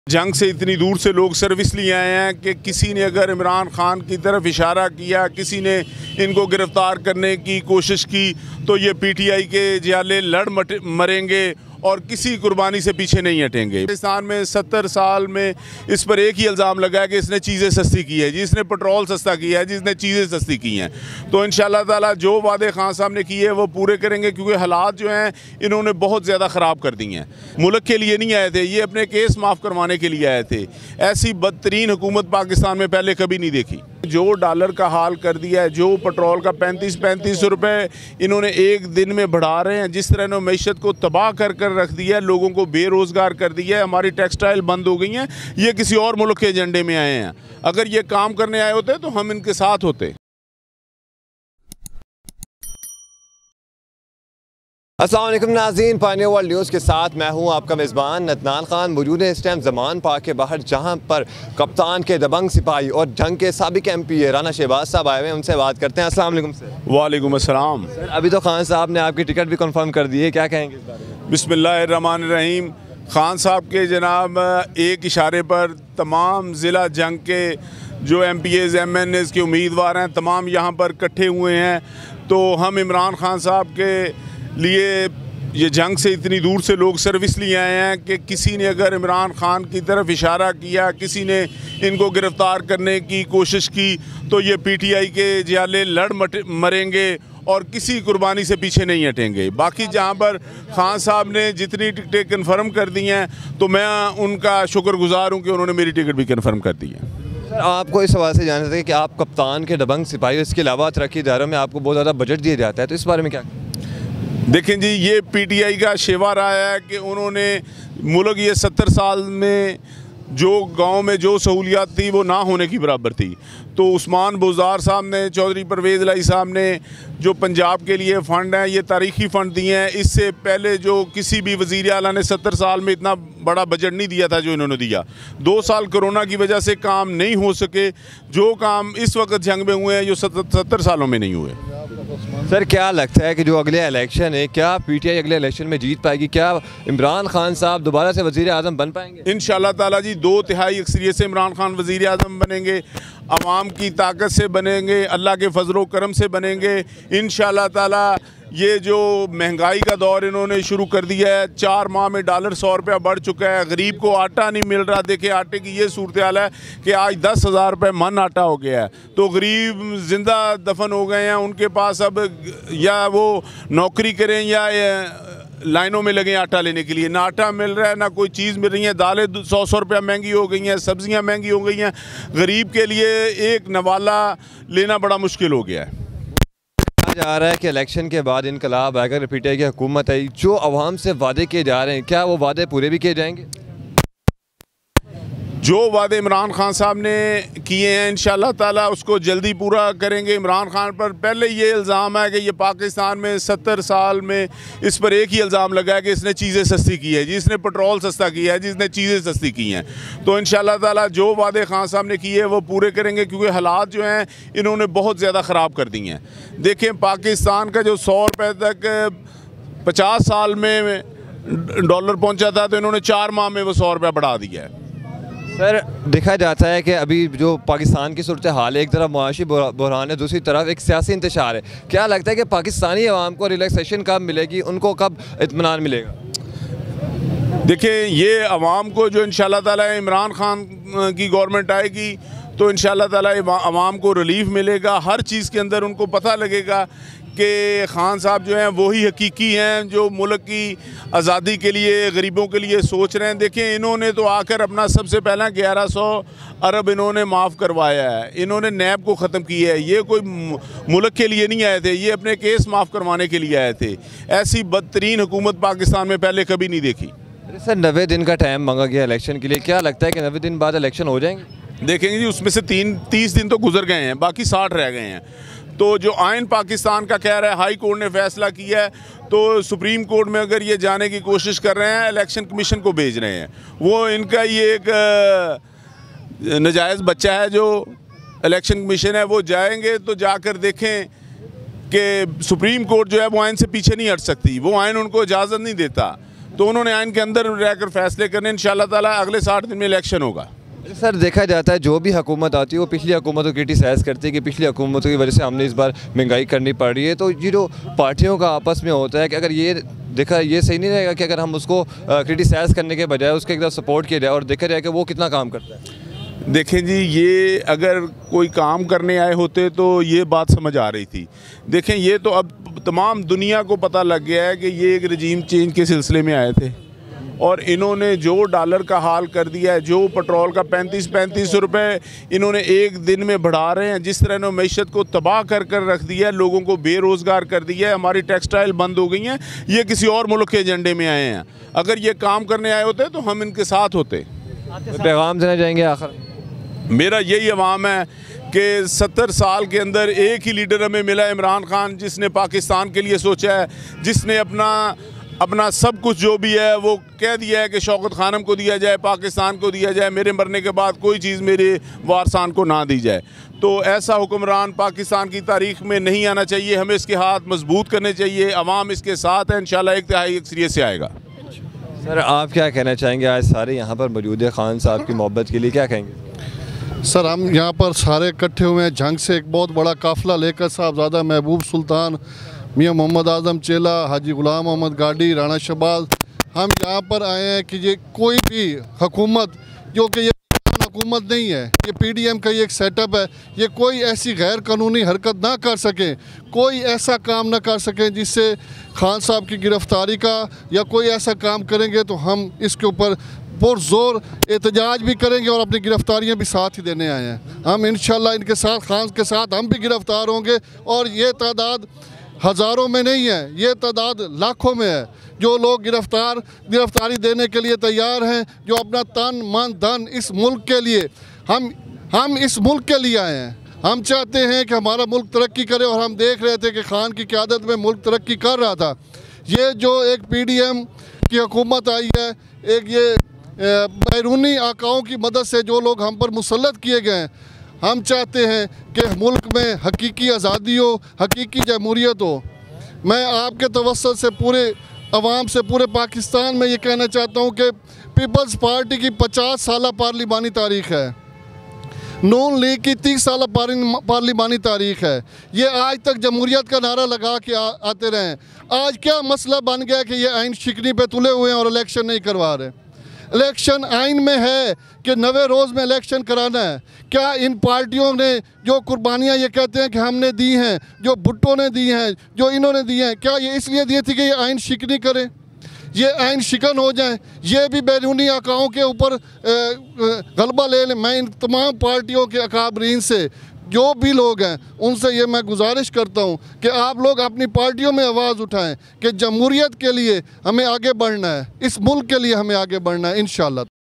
जंग से इतनी दूर से लोग सर्विस लिए आए हैं कि किसी ने अगर इमरान खान की तरफ इशारा किया, किसी ने इनको गिरफ़्तार करने की कोशिश की तो ये पीटीआई के जियाले लड़ मरेंगे और किसी कुर्बानी से पीछे नहीं हटेंगे। पाकिस्तान में 70 साल में इस पर एक ही इल्ज़ाम लगा है कि इसने चीज़ें सस्ती की है, जिसने पेट्रोल सस्ता किया है, जिसने चीज़ें सस्ती की हैं। तो इंशाअल्लाह ताला जो वादे खान साहब ने किए वो पूरे करेंगे, क्योंकि हालात जो हैं इन्होंने बहुत ज़्यादा ख़राब कर दिए हैं। मुल्क के लिए नहीं आए थे, ये अपने केस माफ़ करवाने के लिए आए थे। ऐसी बदतरीन हुकूमत पाकिस्तान में पहले कभी नहीं देखी। जो डॉलर का हाल कर दिया है, जो पेट्रोल का 35-35 रुपये इन्होंने एक दिन में बढ़ा रहे हैं, जिस तरह इन्होंने मीशत को तबाह कर कर रख दिया है, लोगों को बेरोज़गार कर दिया है, हमारी टेक्सटाइल बंद हो गई हैं। ये किसी और मुल्क के एजेंडे में आए हैं। अगर ये काम करने आए होते तो हम इनके साथ होते। अस्सलाम वालेकुम नाज़रीन, पानी वर्ल्ड न्यूज़ के साथ मैं हूं आपका मेज़बान अदनान खान। मौजूद है इस टाइम ज़मान पार्क के बाहर, जहां पर कप्तान के दबंग सिपाही और जंग के साबिक MP राना शहबाज साहब आए हुए हैं। उनसे बात करते हैं। अस्सलाम वालेकुम सर। वालेकुम अस्सलाम। सर, अभी तो खान साहब ने आपकी टिकट भी कंफर्म कर दी है, क्या कहेंगे इस बारे में? बिस्मिल्लाहिर्रहमानिर्रहीम। खान साहब के जनाब एक इशारे पर तमाम ज़िला जंग के जो MPs MNAs के उम्मीदवार हैं तमाम यहाँ पर इकट्ठे हुए हैं। तो हम इमरान खान साहब के लिए ये जंग से इतनी दूर से लोग सर्विस लिए आए हैं कि किसी ने अगर इमरान खान की तरफ इशारा किया, किसी ने इनको गिरफ़्तार करने की कोशिश की तो ये पीटीआई के जियाले लड़ मरेंगे और किसी कुर्बानी से पीछे नहीं हटेंगे। बाकी जहाँ पर खान साहब ने जितनी टिकटें कन्फर्म कर दी हैं तो मैं उनका शुक्रगुजार हूँ कि उन्होंने मेरी टिकट भी कन्फर्म कर दी है। सर, आपको इस सवाल से जानना चाहिए कि आप कप्तान के दबंग सिपाही, इसके अलावा तरक्की इदारों में आपको बहुत ज़्यादा बजट दिया जाता है, तो इस बारे में क्या? देखें जी, ये पीटीआई का शेवा रहा है कि उन्होंने मुल्क ये 70 साल में जो गांव में जो सहूलियात थी वो ना होने की बराबर थी। तो उस्मान बुज़दार साहब ने, चौधरी परवेज़ इलाही साहब ने जो पंजाब के लिए फ़ंड हैं, ये तारीख़ी फ़ंड दिए हैं। इससे पहले जो किसी भी वज़ीर आला ने 70 साल में इतना बड़ा बजट नहीं दिया था जो इन्होंने दिया। 2 साल कोरोना की वजह से काम नहीं हो सके। जो काम इस वक्त जंग में हुए हैं जो 70 सालों में नहीं हुए। सर, क्या लगता है कि जो अगले इलेक्शन है, क्या पीटीआई अगले इलेक्शन में जीत पाएगी? क्या इमरान खान साहब दोबारा से वज़ीर आज़म बन पाएंगे? इंशाअल्लाह ताला जी 2/3 अक्सरियत से इमरान खान वज़ीर आज़म बनेंगे। अवाम की ताकत से बनेंगे, अल्लाह के फजलो करम से बनेंगे इंशाअल्लाह ताला। ये जो महंगाई का दौर इन्होंने शुरू कर दिया है, 4 माह में डॉलर 100 रुपया बढ़ चुका है। गरीब को आटा नहीं मिल रहा। देखिए, आटे की ये सूरत हाल है कि आज 10,000 रुपये मन आटा हो गया है। तो गरीब जिंदा दफन हो गए हैं। उनके पास अब या वो नौकरी करें या लाइनों में लगे आटा लेने के लिए। ना आटा मिल रहा है, ना कोई चीज़ मिल रही है। दालें 100 रुपया महंगी हो गई हैं, सब्ज़ियाँ महंगी हो गई हैं। गरीब के लिए एक नवाला लेना बड़ा मुश्किल हो गया है। कहा जा रहा है कि इलेक्शन के बाद इनकलाब आएगा, पीटीआई की हुकूमत है। जो अवाम से वादे किए जा रहे हैं, क्या वो वादे पूरे भी किए जाएंगे? जो वादे इमरान खान साहब ने किए हैं इंशाअल्लाह ताला उसको जल्दी पूरा करेंगे। इमरान खान पर पहले ये इल्ज़ाम है कि ये पाकिस्तान में 70 साल में इस पर एक ही इल्ज़ाम लगा है कि इसने चीज़ें सस्ती की है, जिसने पेट्रोल सस्ता किया है, जिसने चीज़ें सस्ती की हैं। तो इंशाअल्लाह ताला जो वादे खान साहब ने किए वो पूरे करेंगे, क्योंकि हालात जो हैं इन्होंने बहुत ज़्यादा ख़राब कर दी हैं। देखें, पाकिस्तान का जो 100 रुपये तक 50 साल में डॉलर पहुँचा था तो इन्होंने 4 माह में वो 100 रुपया बढ़ा दिया है। सर, देखा जाता है कि अभी जो पाकिस्तान की सूरत हाल है, एक तरफ मुआशी बहरान है, दूसरी तरफ एक सियासी इंतशार है। क्या लगता है कि पाकिस्तानी अवाम को रिलैक्सेशन कब मिलेगी, उनको कब इत्मीनान मिलेगा? देखिए, ये अवाम को जो इंशाअल्लाह ताला इमरान खान की गवर्नमेंट आएगी तो इंशाअल्लाह ताला अवाम को रिलीफ मिलेगा। हर चीज़ के अंदर उनको पता लगेगा कि खान साहब जो हैं वही हकीकी हैं जो मुल्क की आज़ादी के लिए, गरीबों के लिए सोच रहे हैं। देखें, इन्होंने तो आकर अपना सबसे पहला 1100 अरब इन्होंने माफ़ करवाया है। इन्होंने नैब को ख़त्म किया है। ये कोई मुल्क के लिए नहीं आए थे, ये अपने केस माफ़ करवाने के लिए आए थे। ऐसी बदतरीन हुकूमत पाकिस्तान में पहले कभी नहीं देखी। सर, 90 दिन का टाइम मांगा गया इलेक्शन के लिए, क्या लगता है कि 90 दिन बाद इलेक्शन हो जाएंगे? देखेंगे जी, उसमें से 30 दिन तो गुजर गए हैं, बाकी 60 रह गए हैं। तो जो आइन पाकिस्तान का कह रहा है, हाई कोर्ट ने फैसला किया है, तो सुप्रीम कोर्ट में अगर ये जाने की कोशिश कर रहे हैं, इलेक्शन कमीशन को भेज रहे हैं। वो इनका ये एक नजायज़ बच्चा है जो इलेक्शन कमीशन है। वो जाएंगे तो जाकर देखें कि सुप्रीम कोर्ट जो है वो आइन से पीछे नहीं हट सकती। वो आइन उनको इजाज़त नहीं देता। तो उन्होंने आइन के अंदर रहकर फैसले करने। इंशाअल्लाह ताला अगले 60 दिन में इलेक्शन होगा। सर देखा जाता है जो भी हुकूमत आती है वो पिछली हुकूमत को क्रिटिसाइज़ करती है कि पिछली हुकूमतों की वजह से हमने इस बार महंगाई करनी पड़ रही है। तो ये जो पार्टियों का आपस में होता है कि अगर ये देखा ये सही नहीं रहेगा कि अगर हम उसको क्रिटिसाइज़ करने के बजाय उसके एक तरफ सपोर्ट किया जाए और देखा जाए कि वो कितना काम करता है। देखें जी, ये अगर कोई काम करने आए होते तो ये बात समझ आ रही थी। देखें, ये तो अब तमाम दुनिया को पता लग गया है कि ये एक रजीम चेंज के सिलसिले में आए थे और इन्होंने जो डॉलर का हाल कर दिया है, जो पेट्रोल का 35-35 रुपये इन्होंने एक दिन में बढ़ा रहे हैं, जिस तरह इन्होंने मैशत को तबाह कर रख दिया है, लोगों को बेरोज़गार कर दिया है, हमारी टेक्सटाइल बंद हो गई हैं, ये किसी और मुल्क के एजेंडे में आए हैं। अगर ये काम करने आए होते तो हम इनके साथ होते। पैगाम देना चाहेंगे आखिर? मेरा यही अवाम है कि 70 साल के अंदर एक ही लीडर हमें मिला, इमरान खान, जिसने पाकिस्तान के लिए सोचा है, जिसने अपना सब कुछ जो भी है वो कह दिया है कि शौकत खानम को दिया जाए, पाकिस्तान को दिया जाए, मेरे मरने के बाद कोई चीज़ मेरे वारसान को ना दी जाए। तो ऐसा हुक्मरान पाकिस्तान की तारीख़ में नहीं आना चाहिए। हमें इसके हाथ मजबूत करने चाहिए। अवाम इसके साथ है, इंशाल्लाह एक तिहाई अक्सरियत से आएगा। सर आप क्या कहना चाहेंगे? आज सारे यहाँ पर मौजूद है, खान साहब की मोहब्बत के लिए क्या कहेंगे? सर हम यहाँ पर सारे इकट्ठे हुए हैं झंग से एक बहुत बड़ा काफ़िला लेकर साहबजादा महबूब सुल्तान, मियाँ मोहम्मद आज़म चेला, हाजी गुलाम मोहम्मद गाड़ी, राना शहबाज, हम यहाँ पर आए हैं कि ये कोई भी हुकूमत, जो कि ये हुकूमत नहीं है, ये PDM का ये एक सेटअप है, ये कोई ऐसी गैर कानूनी हरकत ना कर सके, कोई ऐसा काम ना कर सके जिससे खान साहब की गिरफ़्तारी का या कोई ऐसा काम करेंगे तो हम इसके ऊपर पुरज़ोर एहतजाज भी करेंगे और अपनी गिरफ़्तारियाँ भी साथ ही देने आए हैं। हम इंशाल्लाह इनके साथ, खान के साथ हम भी गिरफ़्तार होंगे और ये तादाद हज़ारों में नहीं है, ये तादाद लाखों में है। जो लोग गिरफ़्तारी देने के लिए तैयार हैं, जो अपना तन मन धन इस मुल्क के लिए, हम इस मुल्क के लिए आए हैं। हम चाहते हैं कि हमारा मुल्क तरक्की करे और हम देख रहे थे कि खान की क़यादत में मुल्क तरक्की कर रहा था। ये जो एक PDM की हुकूमत आई है, एक ये बैरूनी आकाओं की मदद से जो लोग हम पर मुसल्लत किए गए हैं, हम चाहते हैं कि मुल्क में हकीकी आज़ादी हो, हकीकी जमहूरियत हो। मैं आपके तवस्सुत से पूरे अवाम से, पूरे पाकिस्तान में ये कहना चाहता हूँ कि पीपल्स पार्टी की 50 साला पार्लिमानी तारीख़ है, नून लीग की 30 साल पार्लिमानी तारीख़ है। ये आज तक जमहूरियत का नारा लगा के आते रहे। आज क्या मसला बन गया कि ये आइन शिकनी पे तुले हुए हैं और इलेक्शन नहीं करवा रहे? इलेक्शन आइन में है कि 90 रोज़ में इलेक्शन कराना है। क्या इन पार्टियों ने जो कुर्बानियाँ ये कहते हैं कि हमने दी हैं, जो भुट्टो ने दी हैं, जो इन्होंने दी हैं, क्या ये इसलिए दी थी कि ये आइन शिकनी करें, ये आइन शिकन हो जाए, ये भी बैरूनी आकाओं के ऊपर गलबा ले लें? मैं इन तमाम पार्टियों के अकाबरीन से, जो भी लोग हैं, उनसे ये मैं गुजारिश करता हूँ कि आप लोग अपनी पार्टियों में आवाज़ उठाएं कि जमहूरियत के लिए हमें आगे बढ़ना है, इस मुल्क के लिए हमें आगे बढ़ना है इंशाअल्लाह।